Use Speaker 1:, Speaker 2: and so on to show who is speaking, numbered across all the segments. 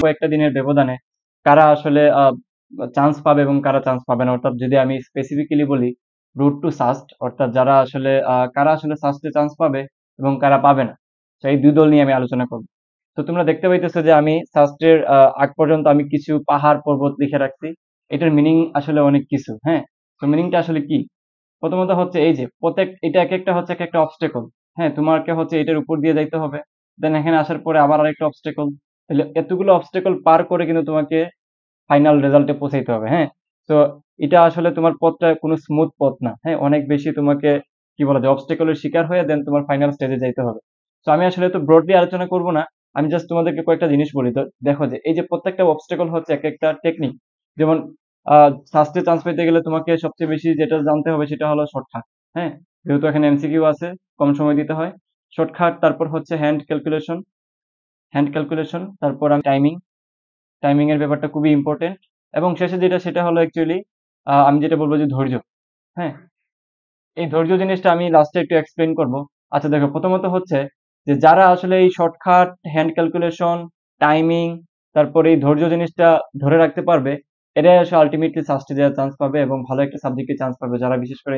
Speaker 1: কয়েকটা দিনের ব্যবধানে কারা আসলে চান্স পাবে এবং কারা চান্স পাবে না, অর্থাৎ যদি আমি স্পেসিফিক্যালি বলি রুট টু সাস্ট, অর্থাৎ যারা আসলে কারা আসলে সাস্টে চান্স পাবে এবং কারা পাবে না, তো এই দুই দল নিয়ে আমি আলোচনা করব। তো তোমরা দেখতে পাইতেছো যে আমি সাস্টের আগ পর্যন্ত আমি কিছু পাহাড় পর্বত লিখে রাখছি। এটার মিনিং আসলে অনেক কিছু, হ্যাঁ। তো মিনিংটা আসলে কি? প্রথমত হচ্ছে এই যে প্রত্যেক এটা এক একটা হচ্ছে এক একটা অবস্টেকল। হ্যাঁ, তোমাকে হচ্ছে এটার উপর দিয়ে যাইতে হবে, দেন এখানে আসার পরে আবার আরেকটা অবস্টেকল। তাহলে এতগুলো অবস্টেকল পার করে কিন্তু তোমাকে ফাইনাল রেজাল্টে পৌঁছাইতে হবে, হ্যাঁ। তো এটা আসলে তোমার পথটা কোনো স্মুথ পথ না, হ্যাঁ, অনেক বেশি তোমাকে কি বলা যায় অবস্টেকলের শিকার হয়ে দেন তোমার ফাইনাল স্টেজে যাইতে হবে। তো আমি আসলে তো ব্রডলি আলোচনা করব না, আমি জাস্ট তোমাদেরকে কয়েকটা জিনিস বলি। তো দেখো যে এই যে প্রত্যেকটা অবস্টেকল হচ্ছে এক একটা টেকনিক। যেমন সাস্টে চান্স পেতে গেলে তোমাকে সবচেয়ে বেশি যেটা জানতে হবে সেটা হলো শর্টকাট, হ্যাঁ। যেহেতু এখানে এমসিকিউ আছে, কম সময় দিতে হয়। শর্টকাট, তারপর হচ্ছে হ্যান্ড ক্যালকুলেশন, তারপর আমি টাইমিং এর ব্যাপারটা খুবই ইম্পর্টেন্ট। এবং শেষে যেটা সেটা হলো অ্যাকচুয়ালি আমি যেটা বলবো যে ধৈর্য, হ্যাঁ। এই ধৈর্য জিনিসটা আমি লাস্টে একটু এক্সপ্লেন করব। আচ্ছা দেখো, প্রথমত হচ্ছে যে যারা আসলে এই শর্টকাট, হ্যান্ড ক্যালকুলেশন, টাইমিং, তারপরে এই ধৈর্য জিনিসটা ধরে রাখতে পারবে, এরাই আসলে আলটিমেটলি সাস্টে যাওয়ার চান্স পাবে এবং ভালো একটা সাবজেক্টে চান্স পাবে। যারা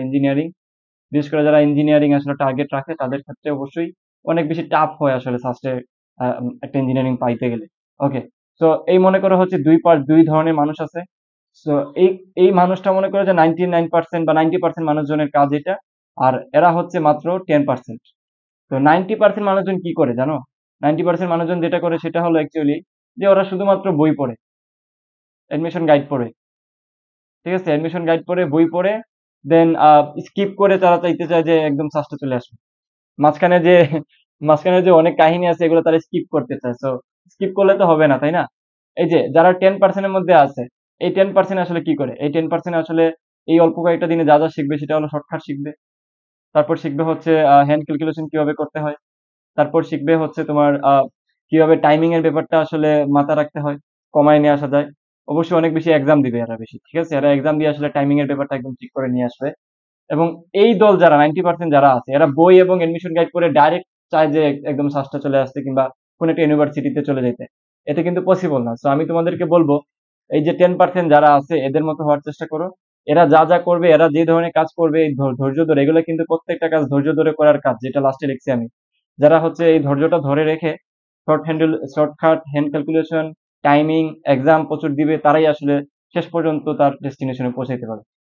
Speaker 1: যারা ইঞ্জিনিয়ারিং আসলে টার্গেট রাখে তাদের ক্ষেত্রে অবশ্যই অনেক বেশি টাফ হয় আসলে ফার্স্টে একটা ইঞ্জিনিয়ারিং পাইতে গেলে। ওকে, তো এই মনে করো হচ্ছে দুই ধরনের মানুষ আছে। সো এই এই মানুষটা মনে করে যে 99% বা 90% মানুষজনের কাজ এটা, আর এরা হচ্ছে মাত্র 10%। তো 90% মানুষজন কি করে জানো? 90% মানুষজন যেটা করে সেটা হলো অ্যাকচুয়ালি যে ওরা শুধুমাত্র বই পড়ে, অ্যাডমিশন গাইড পড়ে। ঠিক আছে, অ্যাডমিশন গাইড পড়ে, বই পড়ে, দেন স্কিপ করে তারা চাইতে চায় যে একদম ফার্স্টে চলে আসবে। মাঝখানে যে মাঝখানে যে অনেক কাহিনী আছে এগুলো তারা স্কিপ করতে চায়। সো স্কিপ করলে তো হবে না, তাই না? এই যে যারা 10% এর মধ্যে আছে, এই 10% আসলে কি করে? এই 10% আসলে এই অল্প কয়েকটা দিনে যা যা শিখবে সেটা হলো শর্টকাট শিখবে। তারপর শিখবে হচ্ছে হ্যান্ড ক্যালকুলেশন কিভাবে করতে হয়। তারপর শিখবে হচ্ছে তোমার কিভাবে টাইমিং এর ব্যাপারটা আসলে মাথা রাখতে হয়, কমায় নিয়ে আসা যায়। অবশ্যই অনেক বেশি এক্সাম দিবে এরা বেশি, ঠিক আছে? এরা এক্সাম দিয়ে আসলে টাইমিং এর ব্যাপারটা একদম ঠিক করে নিয়ে আসবে। এবং এই দল যারা 90% যারা আছে এরা বই এবং এডমিশন গাইড করে ডাইরেক্ট চায় যে একদম সাস্টে চলে আসতে কিংবা কোন একটা ইউনিভার্সিটিতে চলে যেতে। এতে কিন্তু পসিবল না। সো আমি তোমাদেরকে বলবো এই যে 10% যারা আছে এদের মতো হওয়ার চেষ্টা করো। এরা যা যা করবে, এরা যে ধরনের কাজ করবে এই ধৈর্য ধরে, এগুলো কিন্তু প্রত্যেকটা কাজ ধৈর্য ধরে করার কাজ, যেটা লাস্টে লিখছি আমি। যারা হচ্ছে এই ধৈর্যটা ধরে রেখে shortcut, hand calculation, timing, exam প্রচুর দিবে, তারাই আসলে শেষ পর্যন্ত তার ডেস্টিনেশনে পৌঁছাইতে পারে।